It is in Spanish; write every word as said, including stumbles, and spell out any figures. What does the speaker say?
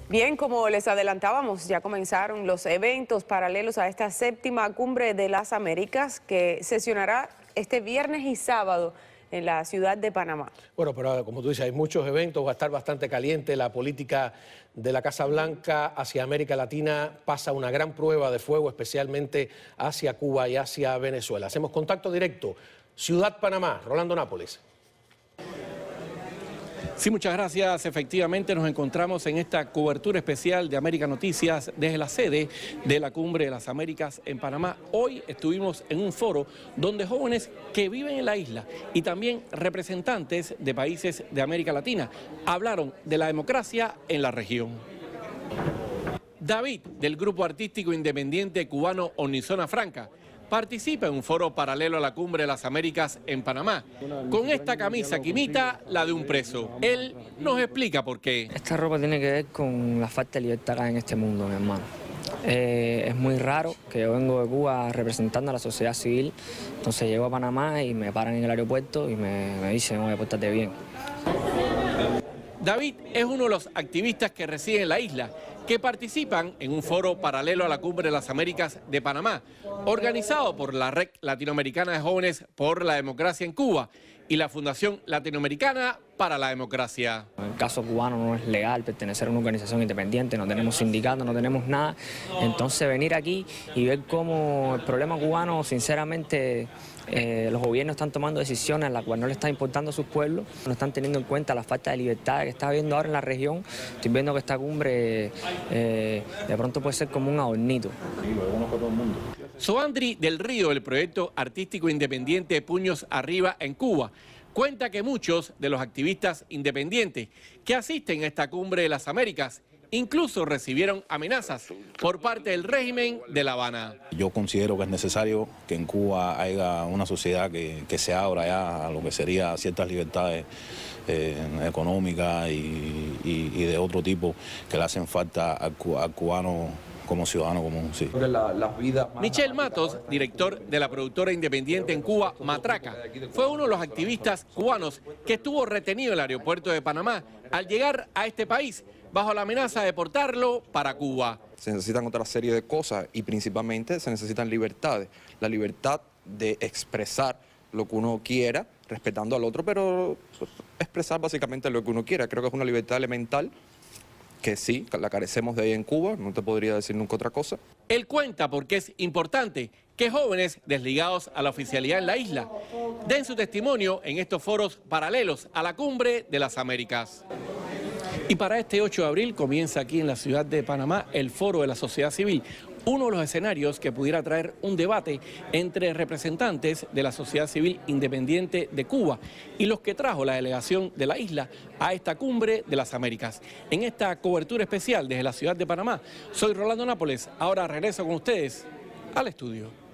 Bien, como les adelantábamos, ya comenzaron los eventos paralelos a esta séptima cumbre de las Américas que sesionará este viernes y sábado en la ciudad de Panamá. Bueno, pero como tú dices, hay muchos eventos, va a estar bastante caliente. La política de la Casa Blanca hacia América Latina pasa una gran prueba de fuego, especialmente hacia Cuba y hacia Venezuela. Hacemos contacto directo. Ciudad Panamá, Rolando Nápoles. Sí, muchas gracias. Efectivamente nos encontramos en esta cobertura especial de América Noticias desde la sede de la Cumbre de las Américas en Panamá. Hoy estuvimos en un foro donde jóvenes que viven en la isla y también representantes de países de América Latina hablaron de la democracia en la región. David, del grupo artístico independiente cubano Onizona Franca, participa en un foro paralelo a la Cumbre de las Américas en Panamá, con esta camisa que imita la de un preso. Él nos explica por qué. Esta ropa tiene que ver con la falta de libertad acá en este mundo, mi hermano. Eh, es muy raro que yo vengo de Cuba representando a la sociedad civil, entonces llego a Panamá y me paran en el aeropuerto y me, me dicen, oye, pórtate bien. David es uno de los activistas que residen en la isla, que participan en un foro paralelo a la Cumbre de las Américas de Panamá, organizado por la Red Latinoamericana de Jóvenes por la Democracia en Cuba y la Fundación Latinoamericana para la Democracia. En el caso cubano no es legal pertenecer a una organización independiente, no tenemos sindicato, no tenemos nada. Entonces venir aquí y ver cómo el problema cubano, sinceramente, eh, los gobiernos están tomando decisiones en las cuales no le están importando a sus pueblos, no están teniendo en cuenta la falta de libertad que está habiendo ahora en la región. Estoy viendo que esta cumbre eh, de pronto puede ser como un adornito. Soandri del Río, del proyecto artístico independiente Puños Arriba en Cuba, cuenta que muchos de los activistas independientes que asisten a esta Cumbre de las Américas incluso recibieron amenazas por parte del régimen de La Habana. Yo considero que es necesario que en Cuba haya una sociedad que, que se abra ya a lo que serían ciertas libertades eh, económicas y, y, y de otro tipo que le hacen falta al, al cubano como ciudadano común, sí. La, las vidas Michel Matos, director de la productora independiente en Cuba, Matraca, fue uno de los activistas cubanos que estuvo retenido en el aeropuerto de Panamá al llegar a este país bajo la amenaza de deportarlo para Cuba. Se necesitan otra serie de cosas y principalmente se necesitan libertades. La libertad de expresar lo que uno quiera, respetando al otro, pero expresar básicamente lo que uno quiera. Creo que es una libertad elemental que sí, la carecemos de ahí en Cuba, no te podría decir nunca otra cosa. Él cuenta por qué es importante que jóvenes desligados a la oficialidad en la isla den su testimonio en estos foros paralelos a la Cumbre de las Américas. Y para este ocho de abril comienza aquí en la ciudad de Panamá el Foro de la Sociedad Civil, uno de los escenarios que pudiera traer un debate entre representantes de la sociedad civil independiente de Cuba y los que trajo la delegación de la isla a esta Cumbre de las Américas. En esta cobertura especial desde la ciudad de Panamá, soy Rolando Nápoles, ahora regreso con ustedes al estudio.